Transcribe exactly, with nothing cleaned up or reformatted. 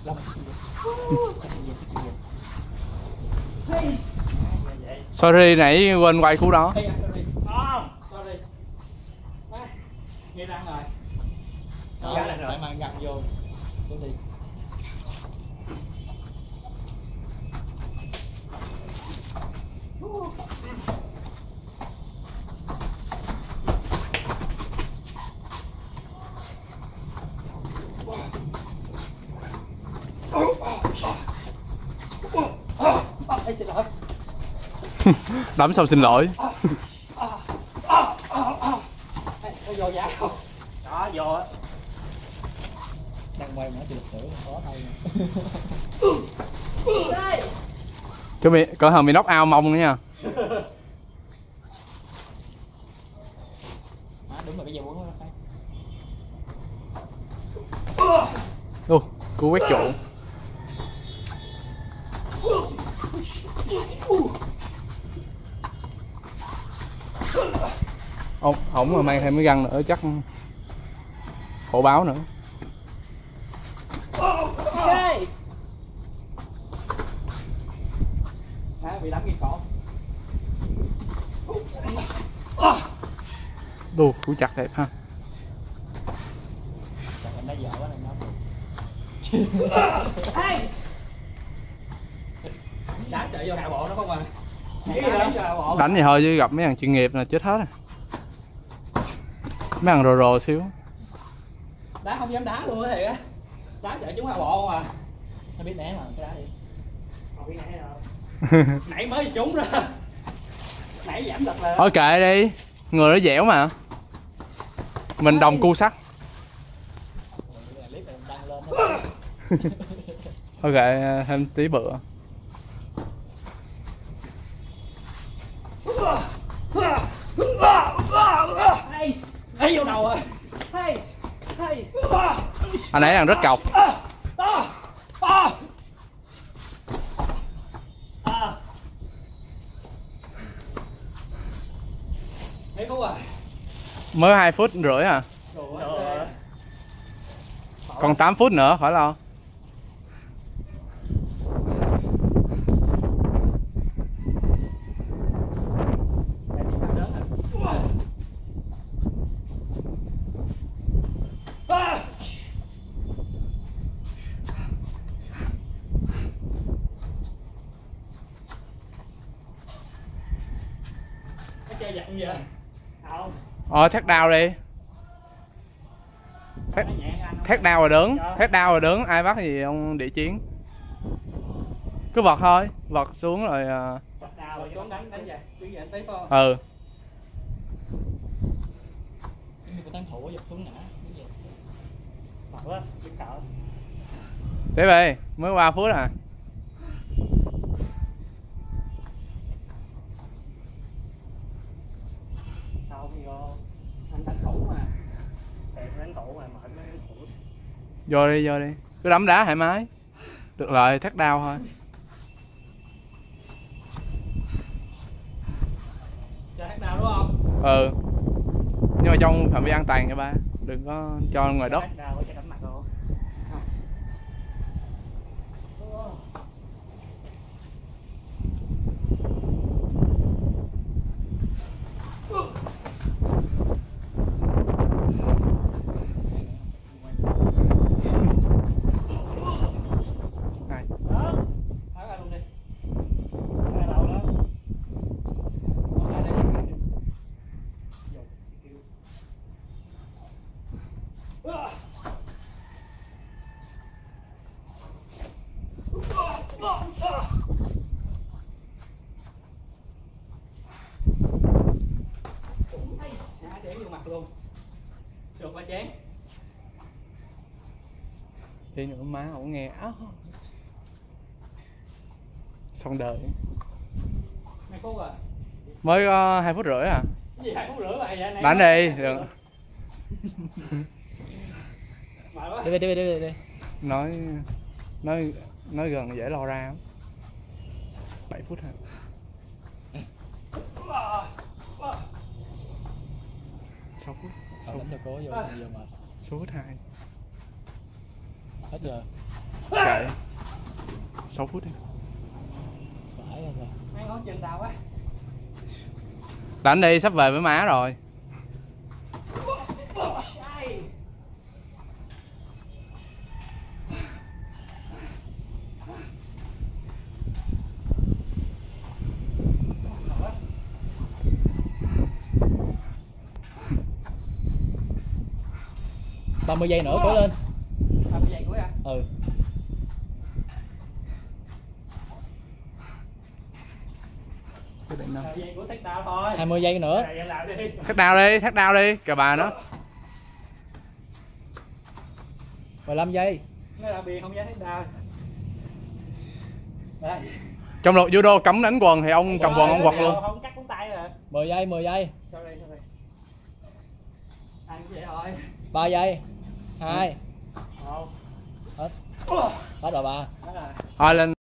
Sorry nãy quên quay khu đó. Sorry. Nghe răng rồi. Tại mà gặn vô. Đi đi. Ê, xin lỗi. Đấm xong xin lỗi. Có vô giá không? Đó, vô á. Đang quay mở từ lịch sử có thôi. Chứ mày cỡ hờ mày knock out mông nữa nha. À, đúng rồi, cái dây quấn nó phải. Ô, cú quét trụ. Ông ổng mà mang thêm cái găng nữa chắc khổ báo nữa. Okay. À, bị đấm cái cổ. Đù, cú chặt đẹp ha. Mình đã dở quá này nó. Đáng sợ vô hạ bộ nó không à. Đánh vậy thôi chứ gặp mấy thằng chuyên nghiệp là chết hết à. Mấy thằng rồ rồ xíu. Đá không dám đá luôn á thiệt á. Đá sợ chúng hạ bộ không à. Nó biết né mà cái đá đi. Không biết né đâu. Nãy mới trúng ra. Nãy giảm lực là. Thôi kệ đi. Người nó dẻo mà. Mình đồng cu sắt. Thôi kệ thêm tí bữa. Ê vô đầu rồi. Anh ấy đang rất cọc. Thấy không à? Mới hai phút rưỡi à? Còn tám phút nữa khỏi lo. Chơi giận gì không? Ờ thét đau đi. Thét, thét đau rồi đứng, thét đau rồi đứng, ai bắt gì ông địa chiến. Cứ vật thôi, vật xuống rồi. Vật đau rồi xuống đánh đánh về, cứ về tí phải không? Ừ. Có tán thủ giật xuống ngã. Vật quá, biết cỡ. Tiếp đi, mới ba phút à. Anh đánh thủ mà. Đẹp đánh thủ mà, mệt đánh thủ. Vô đi, vô đi. Cứ đấm đá thoải mái. Được rồi, thét đau thôi. Cho thét đau đúng không? Ừ. Nhưng mà trong phạm vi an toàn nha ba. Đừng có cho ngoài đất. Thét đau cho đấm mặt luôn. Luôn. Sượt ba chén. Tí nữa má ổng nghe áo. Xong đời. Hai phút à? Mới có hai phút rưỡi à? Cái gì hai phút rưỡi vậy? Nãy đánh đi, được. Đi đi đi đi đi. Nói nói nói gần dễ lo ra. bảy phút hả? sáu phút. Ờ, đánh cho cố vô giờ mà. Số phút hai. Hết giờ. Kệ. sáu phút đi. Phải rồi. Mấy ngón chân đau quá. Đánh đi, sắp về với má rồi. ba mươi giây nữa cố lên. ba mươi giây cuối à? Ừ. Giây của thách đao thôi. hai mươi giây nữa. Thách đao đi, thách đao đi, cờ bà nó. mười lăm giây. Nó là bì không dám thách đao. Đây. Trong luật judo cấm đánh quần thì ông cầm quần ông quật luôn. Không cắt ngón tay rồi. mười giây, mười giây. Sorry, sorry. Ăn vậy thôi. ba giây. hai. một. Hết. Hết rồi ba. Hết rồi. Thôi lên.